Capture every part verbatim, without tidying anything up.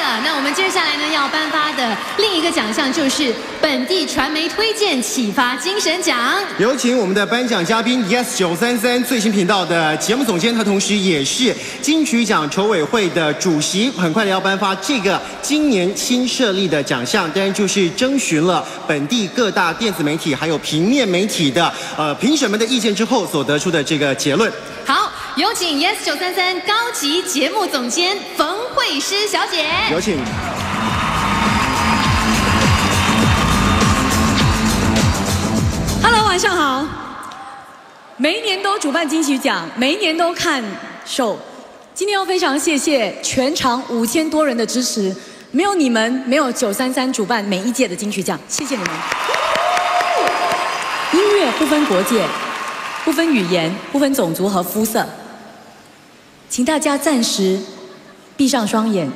那我们接下来呢要颁发的另一个奖项就是本地传媒推荐启发精神奖。 有请我们的颁奖嘉宾 Yes 九三三最新频道的节目总监，他同时也是金曲奖筹委会的主席。很快的要颁发这个今年新设立的奖项，当然就是征询了本地各大电子媒体还有平面媒体的呃评审们的意见之后所得出的这个结论。 好，有请 Yes 九三三高级节目总监冯慧诗小姐。 有请。 Hello， 晚上好。每一年都主办金曲奖，每一年都看秀。今天要非常谢谢全场五千多人的支持，没有你们，没有九三三主办每一届的金曲奖，谢谢你们。音乐不分国界，不分语言，不分种族和肤色，请大家暂时闭上双眼，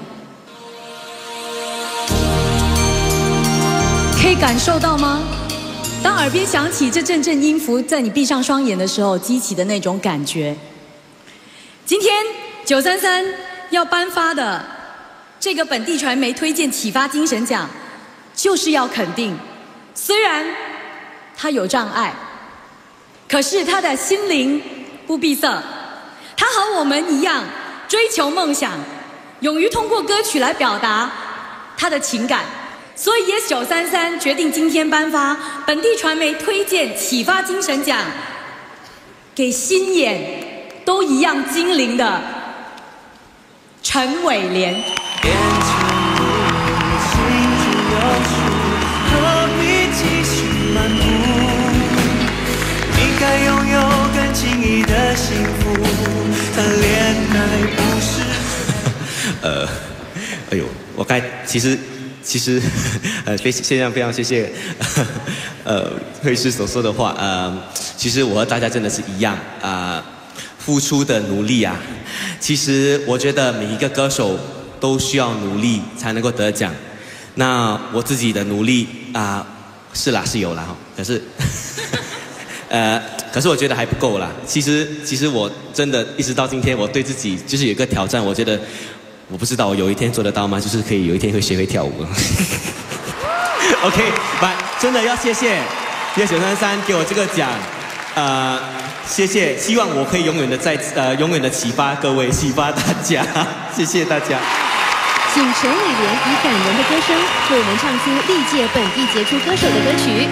可以感受到吗？当耳边响起这阵阵音符，在你闭上双眼的时候激起的那种感觉。今天九三三要颁发的这个本地传媒推荐启发精神奖，就是要肯定，虽然他有障碍，可是他的心灵不闭塞，他和我们一样追求梦想，勇于通过歌曲来表达他的情感。所以 Yes 九三三决定今天颁发本地传媒推荐启发精神奖，给心眼都一样精灵的陈伟廉。 变成无心中有数，何必继续漫步？你该拥有更轻易的幸福，但恋爱不是。 呃，哎呦，我该其实。其实，呃，非现在非常谢谢，呃，慧诗所说的话。呃，其实我和大家真的是一样啊、呃，付出的努力啊。其实我觉得每一个歌手都需要努力才能够得奖。那我自己的努力啊、呃，是啦是有啦哈，可是，呃，可是我觉得还不够啦。其实，其实我真的一直到今天，我对自己就是有一个挑战，我觉得。我不知道我有一天做得到吗？就是可以有一天会学会跳舞。OK， but 真的要谢谢Yes 九三三给我这个奖，呃，谢谢，希望我可以永远的在呃永远的启发各位，启发大家，谢谢大家。 请陈伟廉以感人的歌声为我们唱出历届本地杰出歌手的歌曲。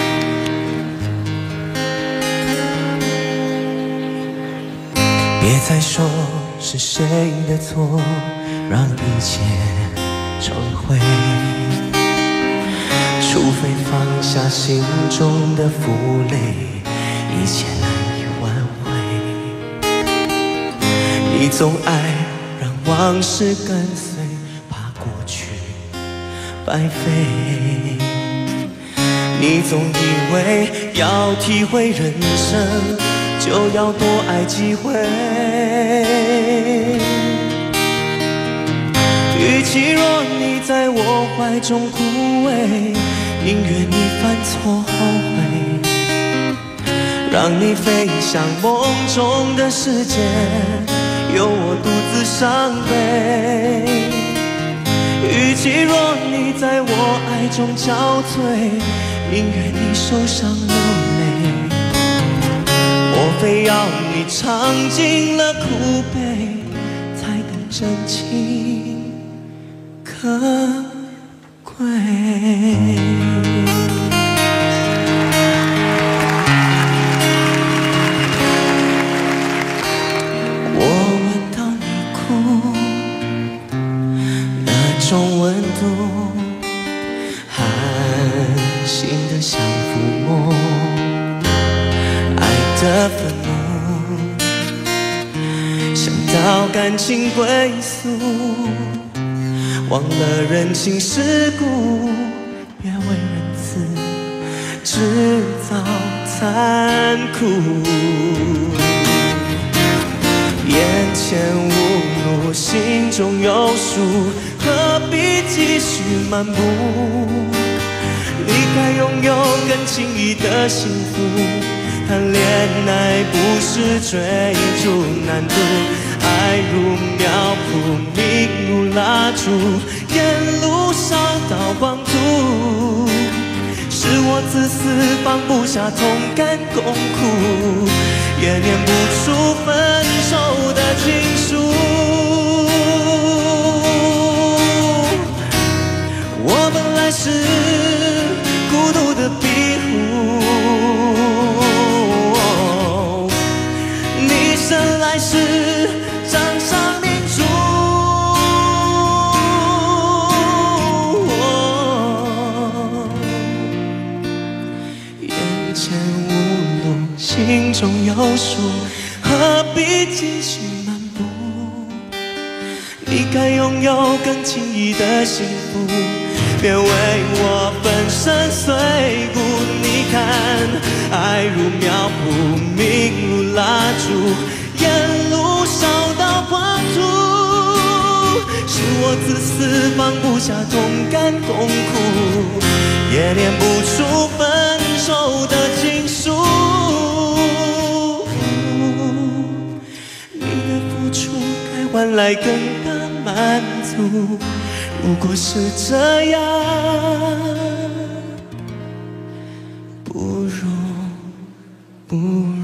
别再说是谁的错，让一切成灰，除非放下心中的负累，一切难以挽回。你总爱让往事跟随，怕过去白费。你总以为要体会人生，就要多爱几回。与其若你在我怀中枯萎，宁愿你犯错后悔，让你飞向梦中的世界，由我独自伤悲。与其若你在我爱中憔悴，宁愿你受伤流泪。莫非要你尝尽了苦悲，才能真情可贵？我闻到你哭那种温度，寒心的像抚摸的愤怒，想到感情归宿，忘了人情世故，别为人慈制造残酷。眼前无路，心中有数，何必继续漫步？你该拥有更轻易的幸福，谈恋爱不是追逐难度，爱如苗圃，明如蜡烛，沿路烧到黄土。是我自私，放不下同甘共苦，也念不出分手的情书。我本来是孤独的壁虎，你生来是掌上明珠。眼前无路，心中有数，何必继续漫步？你该拥有更轻易的幸福，别为我粉身碎骨。你看，爱如苗圃，明如蜡烛，沿路烧到黄土。是我自私，放不下同甘共苦，也念不出分手的情书。你的付出该换来更大满足，如果是这样，不如不如。